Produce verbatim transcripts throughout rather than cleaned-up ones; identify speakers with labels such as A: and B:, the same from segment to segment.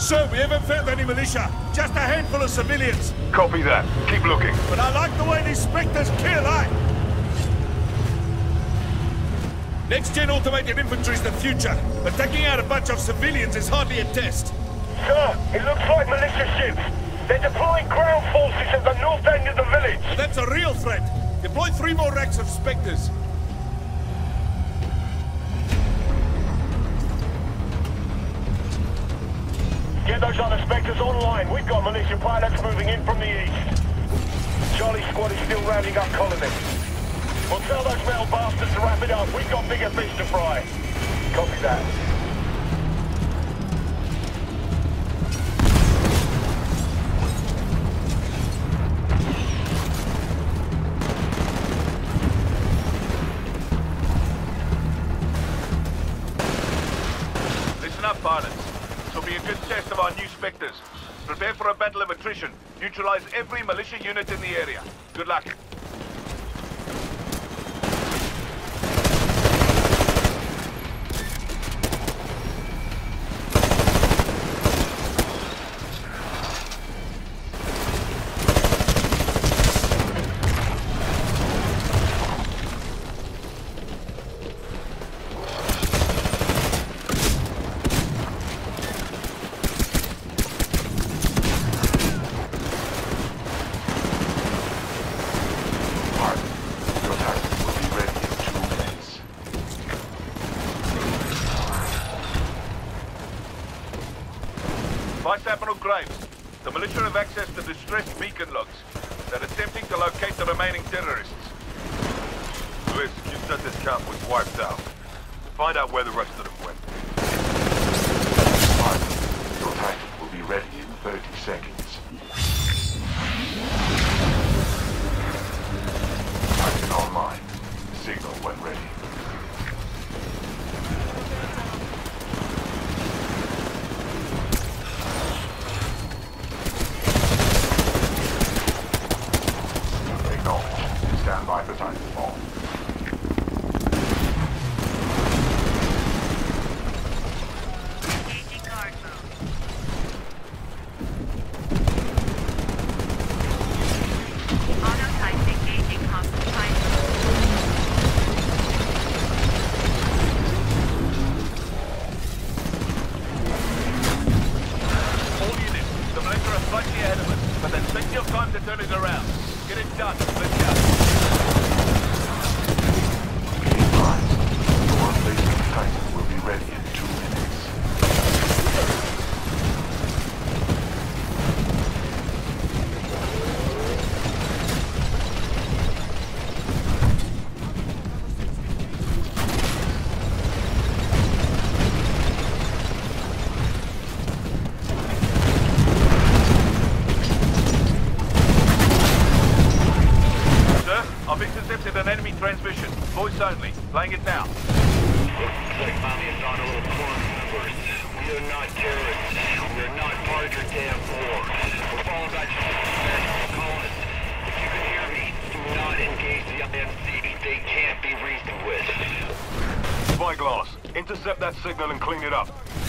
A: Sir, we haven't found any militia. Just a handful of civilians.
B: Copy that. Keep looking.
A: But I like the way these Spectres kill, eh? Next-gen automated infantry's the future, but taking out a bunch of civilians is hardly a test.
C: Sir, it looks like militia ships. They're deploying ground forces at the north end of the village.
A: Well, that's a real threat. Deploy three more racks of Spectres.
C: Get those other Spectres online. We've got militia pilots moving in from the east. Charlie squad is still rounding up colonists. We'll tell those metal bastards to wrap it up. We've got bigger fish to fry. Copy that.
B: Listen up, pilots. This will be a good test of our new Spectres. Prepare for a battle of attrition. Neutralize every militia unit in the area. Good luck. Vice Admiral Graves, the militia have access to distressed beacon logs. They're attempting to locate the remaining terrorists. Lewis, you said this camp was wiped out. Find out where the rest of them went.
D: Fine. Your Titan will be ready in thirty seconds. Titan online. Signal when ready. Stand by for Titanfall.
E: Engaging guard mode. Auto type engaging hostile pilot.
B: All units, the militia are slightly ahead of us, but then take your time to turn it around. Get it done. Let's go.
D: Your replacement Titan will be ready in two minutes.
B: I've intercepted an enemy transmission. Voice only. Playing it now.
C: Looks like Mommy has gone a little corner members. We are not terrorists. We are not part of your damn war. We're falling back to the colonists. If you can hear me, do not engage the I M C. They can't be reasoned with.
B: Spyglass. Intercept that signal and clean it up.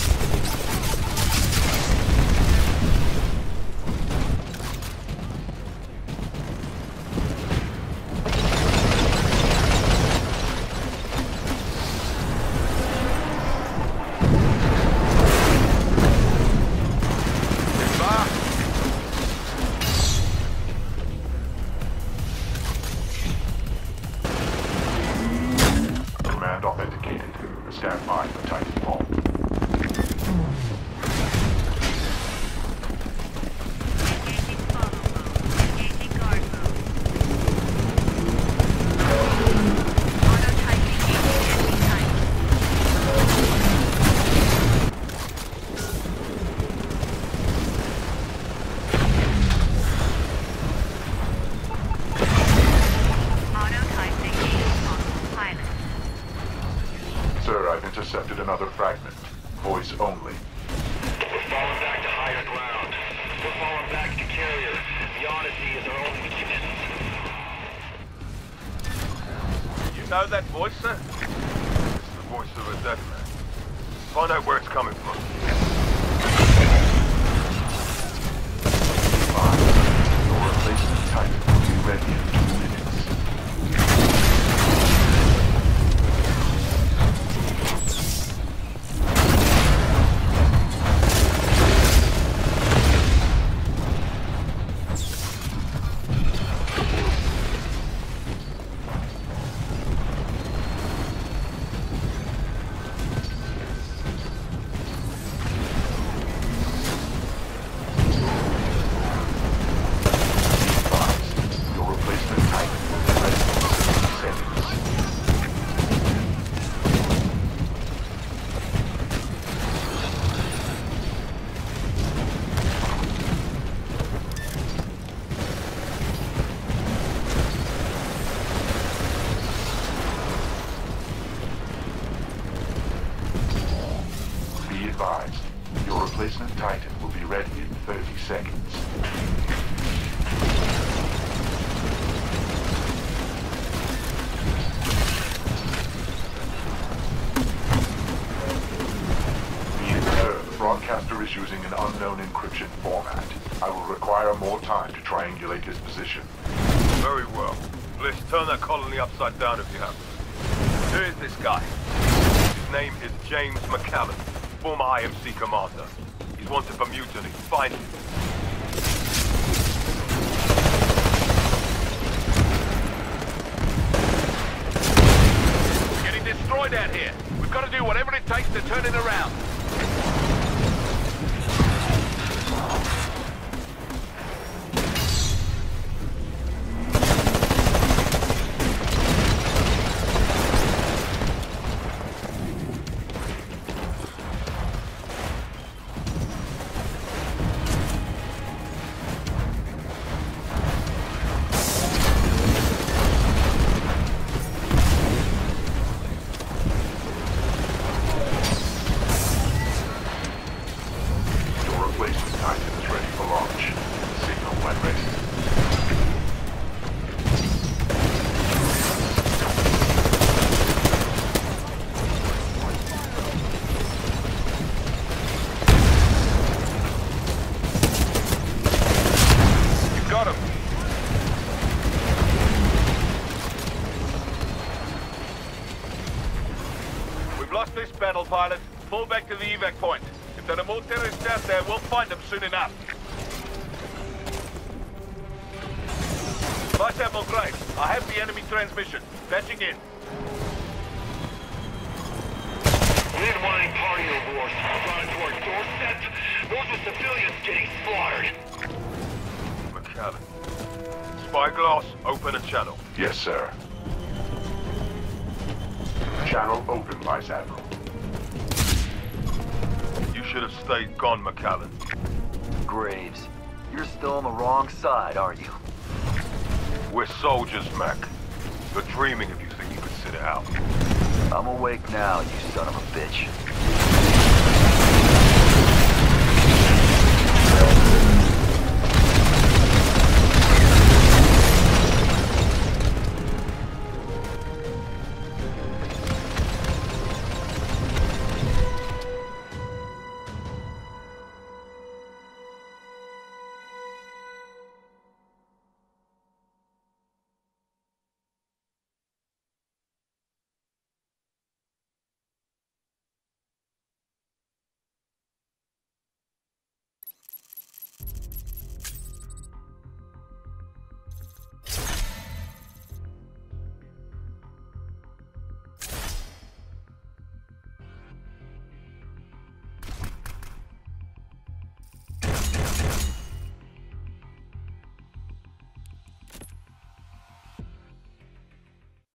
D: Authenticated. Stand by for Titanfall.
E: Engaging follow mode. Engaging guard mode. Auto type engaging enemy type. Auto type engaging hostile pilot.
D: Sir, I've intercepted another fragment. Voice only.
C: We're falling back to higher ground. We're falling back to carrier. The Odyssey is our only chance.
B: You know that voice, sir?
F: It's the voice of a dead man. Find out where it's coming from.
D: Titan will be ready in thirty seconds. Be informed, the broadcaster is using an unknown encryption format. I will require more time to triangulate his position.
B: Very well. Let's turn that colony upside down if you have to. Here is this guy. His name is James McCallan, former I M C commander. He's wanted for mutiny. Find him. We're getting destroyed out here. We've got to do whatever it takes to turn it around. This battle, pilot. Fall back to the evac point. If there are more terrorists out there, we'll find them soon enough. Vice Admiral Graves, I have the enemy transmission. Patching in.
C: We didn't want any party wars brought into our doorstep. Those are civilians getting slaughtered.
B: McCallan. Spyglass, open a channel.
D: Yes, sir. Channel open, Vice Admiral.
B: You should have stayed gone, McCallan.
F: Graves, you're still on the wrong side, aren't you?
B: We're soldiers, Mac. You're dreaming if you think you could sit it out.
F: I'm awake now, you son of a bitch.